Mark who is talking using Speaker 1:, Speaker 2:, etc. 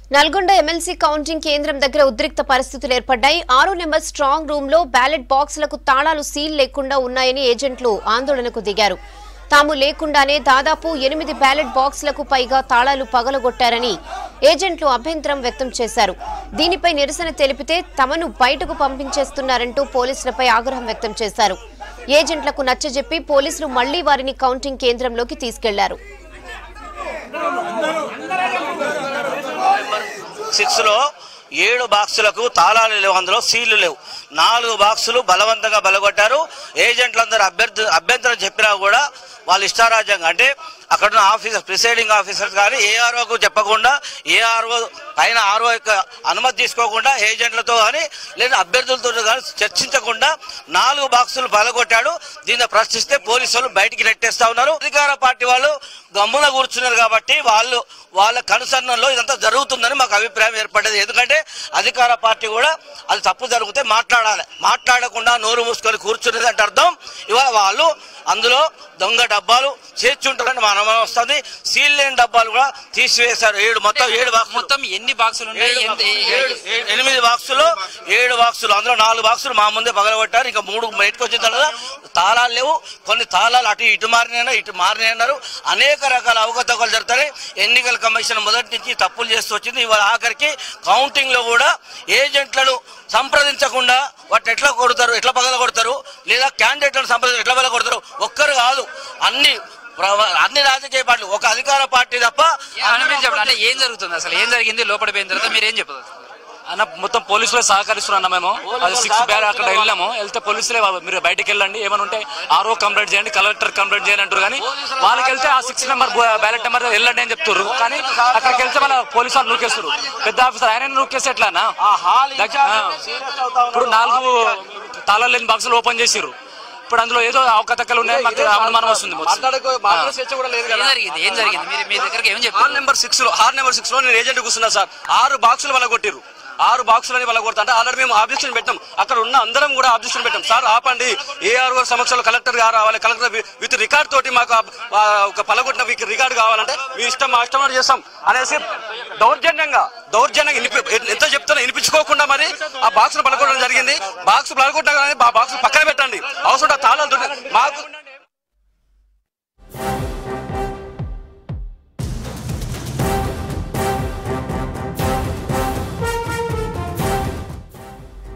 Speaker 1: Nalgonda MLC counting కేంద్రం దగ్గర ఉద్రిక్త పరిస్థితులు ఏర్పడ్డాయి. 6 నెంబర్ స్ట్రాంగ్ రూమ్ లో బ్యాలెట్ బాక్సులకు తాళాలు సీల్ లేకుండా ఉన్నాయని ఏజెంట్లు ఆందోళనకు దిగారు. తాము లేకుండానే దాదాపు 8 బ్యాలెట్ బాక్సులకు పైగా తాళాలు పగలగొట్టారని ఏజెంట్లు అభ్యంతరం వ్యక్తం చేశారు. దీనిపై నిరసన తెలిపితే తమను బయటకు పంపించేస్తున్నారంటూ పోలీసులపై ఆగ్రహం వ్యక్తం చేశారు. ఏజెంట్లకు నచ్చజెప్పి పోలీసులు మళ్లీ వారిని కౌంటింగ్ కేంద్రంలోకి తీసుకెళ్లారు.
Speaker 2: 6 లో 7 బాక్సులకు తాళాలు లేవు, అందులో సీళ్లు లేవు. 4 బాక్సులు బలవంతంగా బలగొట్టారు. ఏజెంట్లందరూ అభ్యంతరం చెప్పినా కూడా వాళ్ళు ఇష్టారాజ్యంగా, అంటే అక్కడ ఆఫీసర్ ప్రిసైడింగ్ ఆఫీసర్స్ కానీ ఏఆర్ఓకు చెప్పకుండా, ఏఆర్ఓ పైన ఆర్ఓ యొక్క అనుమతి తీసుకోకుండా ఏజెంట్లతో కానీ లేదా అభ్యర్థులతో కానీ చర్చించకుండా 4 బాక్సులు బలగొట్టాడు. దీన్ని ప్రశ్నిస్తే పోలీసులు బయటికి నెట్టేస్తా ఉన్నారు. అధికార పార్టీ వాళ్ళు గమ్మున కూర్చున్నారు కాబట్టి వాళ్ళ కనుసరణలో ఇదంతా జరుగుతుందని మాకు అభిప్రాయం ఏర్పడ్డది. ఎందుకంటే అధికార పార్టీ కూడా అది తప్పు జరిగితే మాట్లాడాలి, మాట్లాడకుండా నోరు మూసుకొని కూర్చున్నది అంటే అర్థం ఇవాళ వాళ్ళు అందులో దొంగ డబ్బాలు చేర్చుంటారని మన అనుమానం వస్తుంది. సీల్ లేని డబ్బాలు కూడా తీసివేశారు. 7 బాక్సులు.
Speaker 3: మొత్తం ఎన్ని బాక్సులు ఉన్నాయి?
Speaker 2: 8 బాక్సులు, 7 బాక్సులు, అందులో 4 బాక్సులు మా ముందే పగలగొట్టారు. ఇంకా 3 బయటకు వచ్చిన తర్వాత తాళాలు లేవు. కొన్ని తాళాలు ఇటు మారినాయన్నారు. అనేక రకాల అవకతవకలు జరుగుతాయి. ఎన్నికల కమిషన్ మొదటి నుంచి తప్పులు చేస్తూ వచ్చింది. ఇవాళ ఆఖరికి కౌంటింగ్ లో కూడా ఏజెంట్లను సంప్రదించకుండా వాటిని ఎట్లా కొడతారు, ఎట్లా పగలగొడతారు, లేదా క్యాండిడేట్లను సంప్రదించి ఎట్లా పగలగొడతారు. ఒక్కరు కాదు, అన్ని రాజకీయ పార్టీలు, ఒక అధికార పార్టీ తప్ప.
Speaker 3: అంటే ఏం జరుగుతుంది, అసలు ఏం జరిగింది, లోపల పోయిన తర్వాత మీరు ఏం చెప్పదు
Speaker 4: అన్న? మొత్తం పోలీసులే సహకరిస్తున్నా మేము. అది 6 బ్యాగ్ అక్కడ వెళ్తే పోలీసులే మీరు బయటకు వెళ్ళండి, ఏమైనా ఉంటే ఆర్ఓ కంప్లైంట్ చేయండి, కలెక్టర్ కంప్లైంట్ చేయండి అంటారు. కానీ వాళ్ళకి వెళ్తే ఆ 6 నెంబర్ బ్యాలెట్ నెంబర్ వెళ్ళండి అని చెప్తారు. కానీ అక్కడికి వెళ్తే వాళ్ళ పోలీసు వాళ్ళు నూకేస్తారు. పెద్ద ఆఫీసర్ ఆయన నూకేస్తే ఎట్లానా? ఇప్పుడు 4 తాళాలు లేని బాక్సులు ఓపెన్ చేసిర్రు. ఇప్పుడు అందులో ఏదో అవకతవకలు ఉన్నాయి, మాకు అనుమానం వస్తుంది.
Speaker 3: ఏం జరిగింది మీ దగ్గరికి ఏం చెప్పారు?
Speaker 4: 6 నెంబర్ 6 లో నేను ఏజెంట్ కూర్చున్నా సార్. 6 బాక్సులు వాళ్ళ కొట్టిరు. 6 బాక్సులని వాళ్ళ కొడతా అంటే ఆల్రెడీ మేము ఆబ్జెక్షన్ పెట్టాం. అక్కడ ఉన్న అందరం కూడా ఆబ్జెక్షన్ పెట్టాం. సార్ ఆపండి, ఏఆర్ఓ సమక్షంలో కలెక్టర్ గారు రావాలి, కలెక్టర్ విత్ రికార్డ్ తోటి మాకు ఒక పలగొట్టిన రికార్డు కావాలంటే మీ ఇష్టం మా ఇష్టం చేస్తాం అనేసి దౌర్జన్యంగా ఎంత చెప్తున్నా వినిపించుకోకుండా మరి ఆ బాక్స్ పలగొట్టడం జరిగింది. బాక్స్ పలగొట్టగానే బాక్స్ పక్కన పెట్టండి.